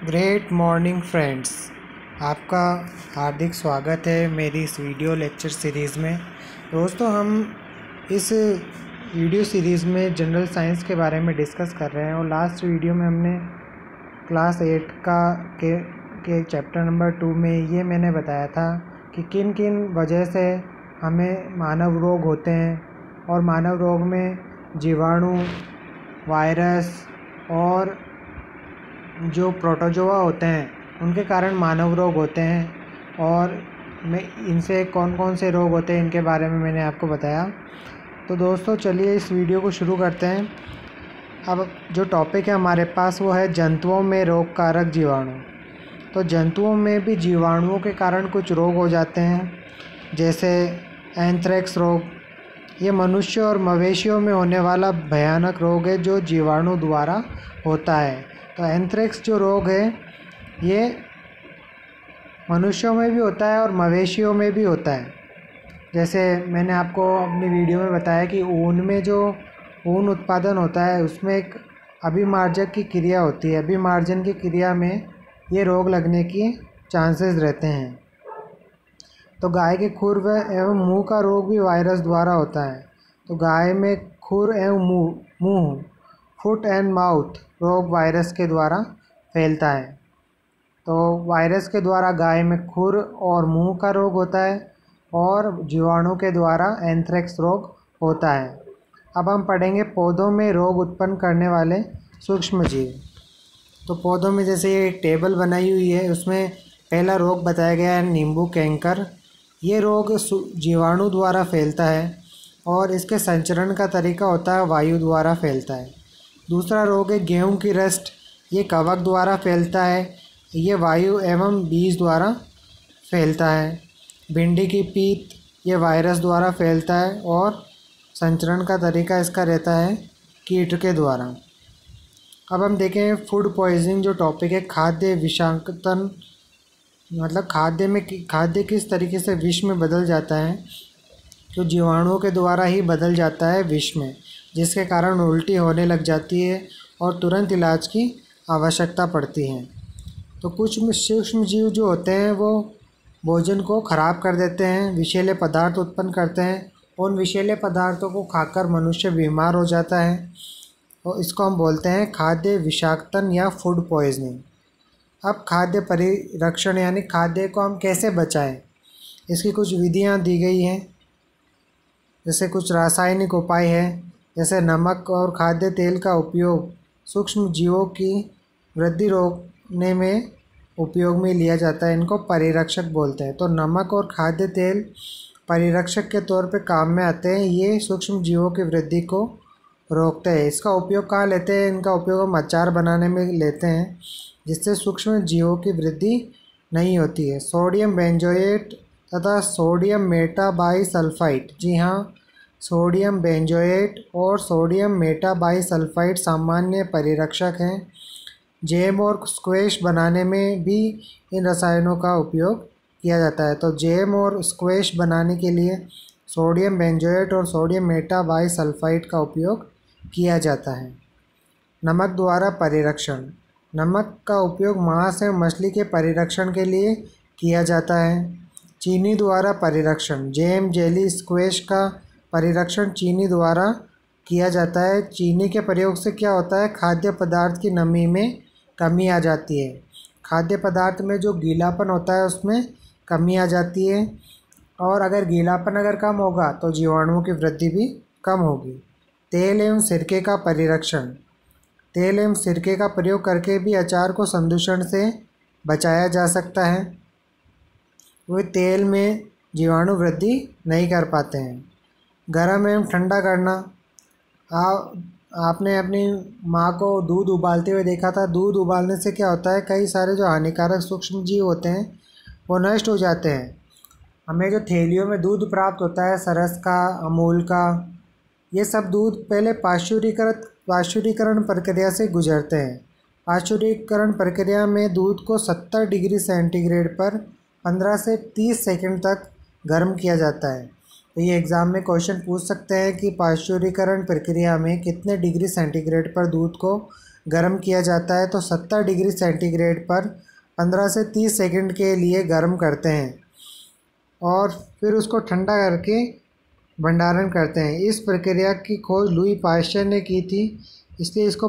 Great morning friends, आपका हार्दिक स्वागत है मेरी इस वीडियो लेक्चर सीरीज़ में। दोस्तों, हम इस वीडियो सीरीज़ में जनरल साइंस के बारे में डिस्कस कर रहे हैं और लास्ट वीडियो में हमने क्लास 8 के चैप्टर नंबर 2 में ये मैंने बताया था कि किन किन वजह से हमें मानव रोग होते हैं और मानव रोग में जीवाणु, वायरस और जो प्रोटोजोआ होते हैं उनके कारण मानव रोग होते हैं और मैं इनसे कौन कौन से रोग होते हैं इनके बारे में मैंने आपको बताया। तो दोस्तों, चलिए इस वीडियो को शुरू करते हैं। अब जो टॉपिक है हमारे पास वो है जंतुओं में रोग कारक जीवाणु। तो जंतुओं में भी जीवाणुओं के कारण कुछ रोग हो जाते हैं, जैसे एंथ्रेक्स रोग। ये मनुष्य और मवेशियों में होने वाला भयानक रोग है जो जीवाणु द्वारा होता है। तो एंथ्रेक्स जो रोग है ये मनुष्यों में भी होता है और मवेशियों में भी होता है। जैसे मैंने आपको अपनी वीडियो में बताया कि ऊन में जो ऊन उत्पादन होता है उसमें एक अभिमार्जक की क्रिया होती है। अभिमार्जन की क्रिया में ये रोग लगने की चांसेस रहते हैं। तो गाय के खुर एवं मुंह का रोग भी वायरस द्वारा होता है। तो गाय में खुर एवं मुंह फुट एंड माउथ रोग वायरस के द्वारा फैलता है। तो वायरस के द्वारा गाय में खुर और मुंह का रोग होता है और जीवाणु के द्वारा एंथ्रेक्स रोग होता है। अब हम पढ़ेंगे पौधों में रोग उत्पन्न करने वाले सूक्ष्म जीव। तो पौधों में जैसे ये एक टेबल बनाई हुई है, उसमें पहला रोग बताया गया है नींबू कैंकर। ये रोग जीवाणु द्वारा फैलता है और इसके संचरण का तरीका होता है वायु द्वारा फैलता है। दूसरा रोग है गेहूं की रस्ट। ये कवक द्वारा फैलता है, ये वायु एवं बीज द्वारा फैलता है। भिंडी की पीत, ये वायरस द्वारा फैलता है और संचरण का तरीका इसका रहता है कीट के द्वारा। अब हम देखें फूड पॉइजनिंग जो टॉपिक है, खाद्य विषाक्तन, मतलब खाद्य किस तरीके से विष में बदल जाता है। तो जीवाणुओं के द्वारा ही बदल जाता है विष में, जिसके कारण उल्टी होने लग जाती है और तुरंत इलाज की आवश्यकता पड़ती है। तो कुछ सूक्ष्म जीव जो होते हैं वो भोजन को ख़राब कर देते हैं, विषैले पदार्थ उत्पन्न करते हैं। उन विषैले पदार्थों को खाकर मनुष्य बीमार हो जाता है और इसको हम बोलते हैं खाद्य विषाक्तन या फूड पॉइजनिंग। अब खाद्य परिरक्षण यानी खाद्य को हम कैसे बचाएं, इसकी कुछ विधियां दी गई हैं। जैसे कुछ रासायनिक उपाय है, जैसे नमक और खाद्य तेल का उपयोग सूक्ष्म जीवों की वृद्धि रोकने में उपयोग में लिया जाता है। इनको परिरक्षक बोलते हैं। तो नमक और खाद्य तेल परिरक्षक के तौर पे काम में आते हैं। ये सूक्ष्म जीवों की वृद्धि को रोकते हैं। इसका उपयोग कहाँ लेते हैं? इनका उपयोग हम अचार बनाने में लेते हैं, जिससे सूक्ष्म जीवों की वृद्धि नहीं होती है। सोडियम बेंजोएट तथा सोडियम मेटाबाइसल्फाइड, जी हाँ, सोडियम बेंजोएट और सोडियम मेटाबाइसल्फाइड सामान्य परिरक्षक हैं। जैम और स्क्वैश बनाने में भी इन रसायनों का उपयोग किया जाता है। तो जैम और स्क्वैश बनाने के लिए सोडियम बेंजोएट और सोडियम मेटाबाइसल्फाइड का उपयोग किया जाता है। नमक द्वारा परिरक्षण। नमक का उपयोग मांस एवं मछली के परिरक्षण के लिए किया जाता है। चीनी द्वारा परिरक्षण। जैम, जेली, स्क्वैश का परिरक्षण चीनी द्वारा किया जाता है। चीनी के प्रयोग से क्या होता है? खाद्य पदार्थ की नमी में कमी आ जाती है। खाद्य पदार्थ में जो गीलापन होता है उसमें कमी आ जाती है और अगर गीलापन कम होगा तो जीवाणुओं की वृद्धि भी कम होगी। तेल एवं सिरके का परिरक्षण। तेल एवं सिरके का प्रयोग करके भी अचार को संदूषण से बचाया जा सकता है। वे तेल में जीवाणु वृद्धि नहीं कर पाते हैं। गर्म एवं ठंडा करना। आपने अपनी माँ को दूध उबालते हुए देखा था। दूध उबालने से क्या होता है? कई सारे जो हानिकारक सूक्ष्म जीव होते हैं वो नष्ट हो जाते हैं। हमें जो थैलियों में दूध प्राप्त होता है, सरस का, अमूल का, ये सब दूध पहले पाश्चुरीकरण प्रक्रिया से गुजरते हैं। पाश्चुरीकरण प्रक्रिया में दूध को 70 डिग्री सेंटीग्रेड पर 15 से 30 सेकंड तक गर्म किया जाता है। तो ये एग्ज़ाम में क्वेश्चन पूछ सकते हैं कि पाश्चुरीकरण प्रक्रिया में कितने डिग्री सेंटीग्रेड पर दूध को गर्म किया जाता है तो 70 डिग्री सेंटीग्रेड पर 15 से 30 सेकंड के लिए गर्म करते हैं और फिर उसको ठंडा करके भंडारण करते हैं। इस प्रक्रिया की खोज लुई पाश्चर ने की थी, इसलिए इसको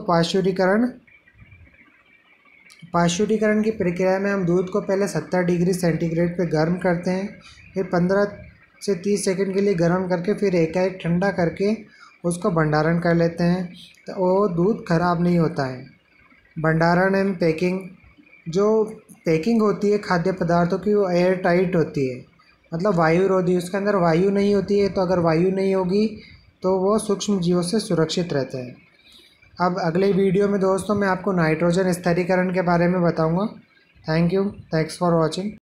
पाश्चुरीकरण की प्रक्रिया में हम दूध को पहले 70 डिग्री सेंटीग्रेड पे गर्म करते हैं, फिर 15 से 30 सेकंड के लिए गर्म करके फिर एकाएक ठंडा करके उसको भंडारण कर लेते हैं, तो वो दूध खराब नहीं होता है। भंडारण एवं पैकिंग, जो पैकिंग होती है खाद्य पदार्थों की वो एयर टाइट होती है, मतलब वायु रोधी, उसके अंदर वायु नहीं होती है। तो अगर वायु नहीं होगी तो वो सूक्ष्म जीवों से सुरक्षित रहते हैं। अब अगले वीडियो में दोस्तों मैं आपको नाइट्रोजन स्थिरीकरण के बारे में बताऊंगा। Thank you, thanks for watching.